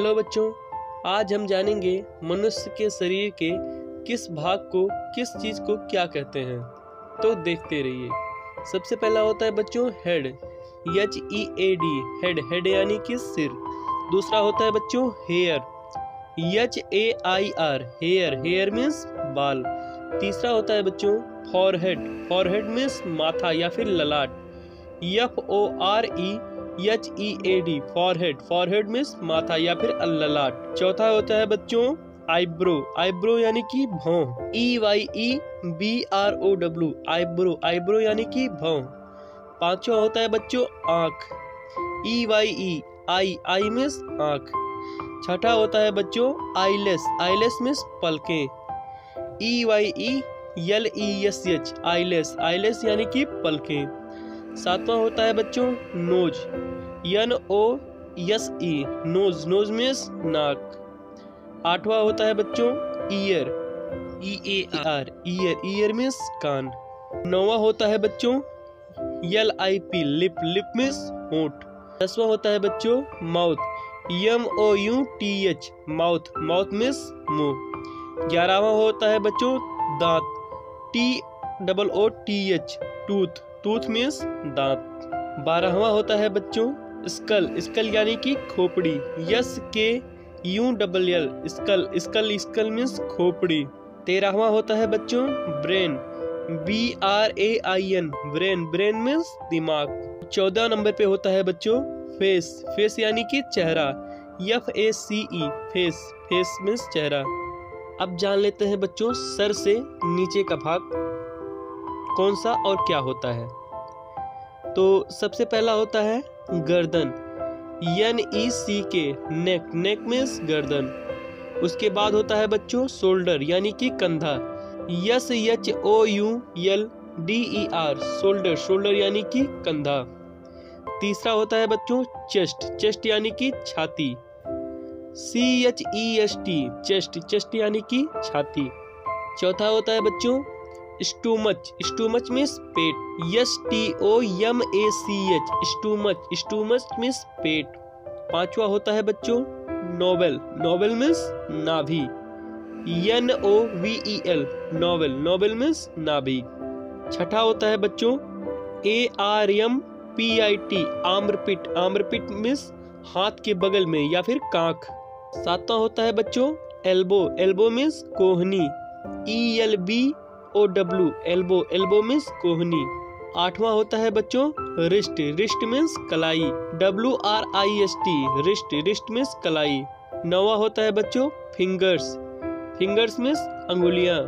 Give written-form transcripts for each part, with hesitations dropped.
Hello बच्चों, आज हम जानेंगे मनुष्य के शरीर के किस भाग को, किस चीज को क्या कहते हैं। तो देखते रहिए। सबसे पहला होता है बच्चों हेड, HEAD, हेड, हेड यानी कि सिर। दूसरा होता है बच्चों hair, HAIR, hair, hair means बाल। तीसरा होता है बच्चों फॉरहेड, फॉरहेड मीन्स माथा या फिर ललाट, FOREHEAD, फॉरहेड, फॉरहेड मीन्स माथा या फिर ललाट। चौथा होता है बच्चों आईब्रो, आईब्रो यानी कि भौं, EYEBROW, आईब्रो, आईब्रो यानी कि भौं। पांचवा होता है बच्चों आंख, EYE, आई मीन्स आंख। छठा होता है बच्चों आईलेस, आईलेस मीन्स पलकें, EYELESH, आईलेस, आईलेस यानी कि पलकें। सातवां होता है बच्चों nose, NOSE, nose, nose means नाक। आठवां होता है बच्चों ear, EAR, ear, ear means कान। नौवां होता है बच्चों LIP, लिप, लिप मीन्स होंठ। दसवां होता है बच्चों mouth, MOUTH, mouth, mouth means मुंह। 11वां होता है बच्चों दांत, TOOTH, टूथ, टूथ मीन्स दांत। 12वां होता है बच्चों स्कल, स्कल यानी कि खोपड़ी, SKULL, skull, skull, skull means खोपड़ी। 13वां होता है बच्चों brain, BRAIN, brain, brain means दिमाग। 14 नंबर पे होता है बच्चों फेस, फेस यानी कि चेहरा, FACE, फेस, फेस मीन्स चेहरा। अब जान लेते हैं बच्चों सर से नीचे का भाग कौन सा और क्या होता है। तो सबसे पहला होता है गर्दन, NECK, नेक, नेक मीन्स गर्दन। उसके बाद होता है बच्चों शोल्डर यानी कि कंधा, SHOULDER, शोल्डर, शोल्डर यानी कि कंधा। तीसरा होता है बच्चों चेस्ट, चेस्ट यानी कि छाती, CHEST, चेस्ट, चेस्ट यानी कि छाती। चौथा होता है बच्चों स्टोमच, स्टोमच मीन्स पेट, STOMACH, स्टोमच, स्टोमच मीन्स पेट। पांचवा होता है बच्चों नोवेल, नोवेल मीन्स नाभि, NOVEL, नोवेल, नोवेल मीन्स नाभि। छठा होता है बच्चों ARMPIT, आर्मपिट, आर्मपिट मीन्स हाथ के बगल में या फिर कांख। सातवां होता है बच्चों एल्बो, एल्बो मीन्स कोहनी, ELBOW, एल्बो, एल्बो मीन्स कोहनी। आठवां होता है बच्चों रिस्ट, रिस्ट मीन्स कलाई, WRIST, रिस्ट, रिस्ट मीन्स कलाई। नौवां होता है बच्चों फिंगर्स, फिंगर्स मीन्स अंगुलियां,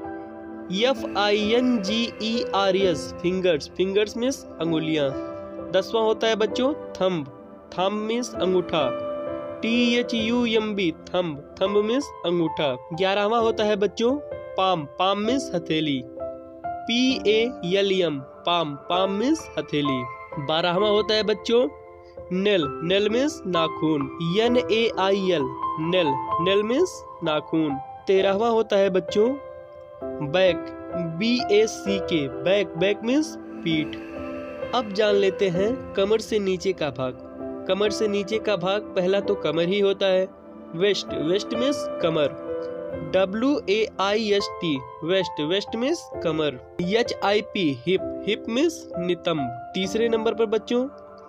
FINGERS, फिंगर्स, फिंगर्स मीन्स अंगुलियां। 10वां होता है बच्चों थंब, थंब मीन्स अंगूठा, THUMB, थंब, थंब मीन्स अंगूठा। 11वां होता है बच्चों पाम, पाम मीन्स हथेली, PALM, पाम, पाम मीन्स हथेली। 12वां होता है बच्चों नेल, नेल मीन्स नाखून, NAIL, नेल, नेल मीन्स नाखून। 13वां होता है बच्चों back, BACK, back, back means पीठ। अब जान लेते हैं कमर से नीचे का भाग। कमर से नीचे का भाग पहला तो कमर ही होता है। वेस्ट, वेस्ट मीन्स कमर, WAIST, वेस्ट, वेस्ट मीन्स कमर। HIP, हिप, हिप मीन्स नितंब। तीसरे नंबर पर बच्चों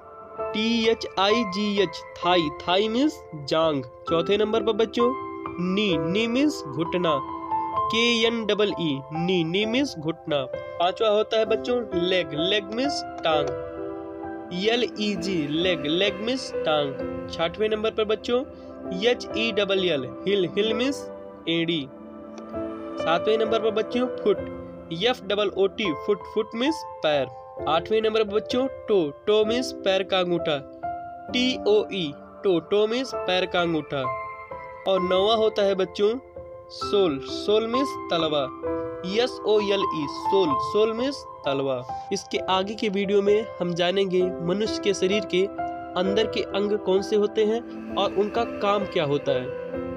THIGH, थाई, थाई मीन्स जांग। चौथे नंबर पर बच्चों नी, नी मीन्स घुटना, KNEE, नी, नी मीन्स घुटना। पांचवा होता है बच्चों लेग, लेग मीन्स टांग, LEG, लेग, लेग मीन्स टांग। छठवें नंबर पर बच्चों HELL, हिल, हिल मीन्स एड़ी। सातवें नंबर पर बच्चों foot, FOOT, foot, foot means पैर। आठवें नंबर पर बच्चों टो, टो मीन्स पैर का अंगूठा, TOE, टो, टो मीन्स पैर का अंगूठा। और नौवां होता है बच्चों सोल, सोल मीन्स तलवा, SOLE, सोल, सोल मीन्स तलवा। इसके आगे के वीडियो में हम जानेंगे मनुष्य के शरीर के अंदर के अंग कौन से होते हैं और उनका काम क्या होता है।